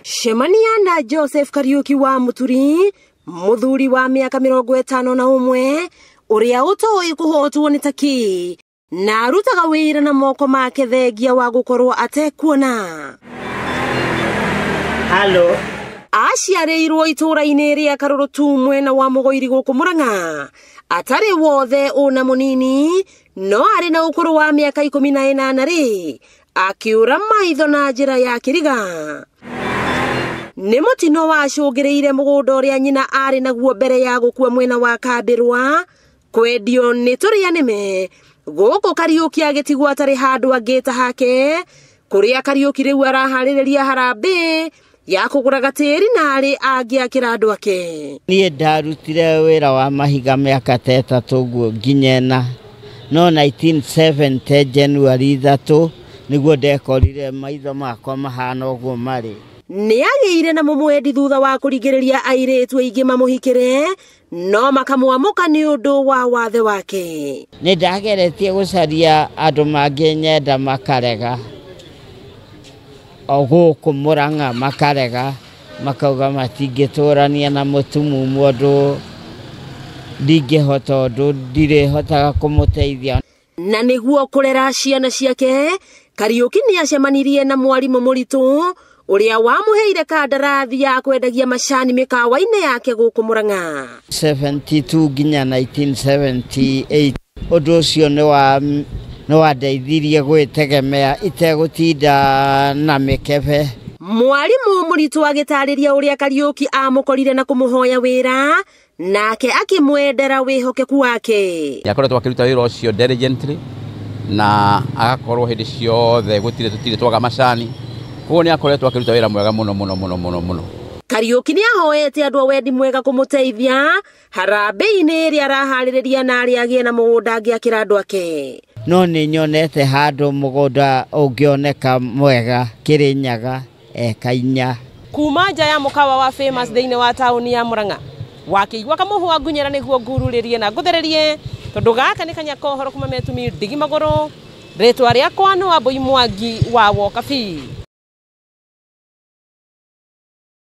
Shemania na Joseph Kariuki wa Muturi, muthuri wa miaka 51, uria utoi kuhotwo ni taki na rutaga wira na moko make thegia wa gukorwo atekuona. Hello. Aciareirwo itura-ini ria Karurutu mwena wa Mugoiri guku Murang'a. Atari wothe una munini, no ari na ukuru wa miaka 18 ri, akiura maitho na njira ya kiriga. Ni mutino wacungireire mugunda uria nyina ari naguo mbere ya gukua mwena wa Kambirwa, kwendio ni turia nime, guku Kariuki agitigwo atari handu angita hake, kuria Kariuki riu arahaririria harambe ya kugura gatiri na ari agiakira andu ake. Nie ndarutire wira wa mahiga miaka 3 guo nginyena, no 1970 January 3 niguo ndekorire maitho makwa mahana uguo mari. Ni agiire na mumwendi thutha wa kurigiriria airetu aingi mamuhikire, no makamwamuka ni undu wa wathe wake. Ni ndageretie gucaria andu manginyenda makarega, oguku Murang'a makarega, makauga matingiturania na mutumu mundu ndingihota undu ndirihotaga kumuteithia. Na niguo kurera ciana ciake, Kariuki ni acemanirie na mwarimu muritu uria wamuheire kandarathi ya kwendagia macani mikawa-ini yake guku Murang'a. 72 nginya 1978 undu ucio ni wandeithirie gwitegemea itegutinda na mikebe. Mwarimu muritu agitariria uria Kariuki amukorire na kumuhoya wira, nake akimwendera wihokeku wake. Yakoretwo akiruta wira ucio diligently na agakorwo hindi ciothe gutire twaga macani, kuo ni akoretwo akiruta wira mwega muno. Kariuki ni ahoete andu wendi mwega kumuteithia harambe-ini ria arahaririria na ari agie na mugunda angiakira andu ake. No ni nyonete handu mugunda ungioneka mwega Kirinyaga eka 4 kuma nja ya mukawa wa famous thiini wa tauni ya Murang'a. Wakiigua kamuhwa ngunyera niguo ngururirie na nguthererie, tondu gaka ni kanya kohoro kuma metumi ndigi maguru. Ritwa riakwa no Wambui Mwangi wa Wokabi.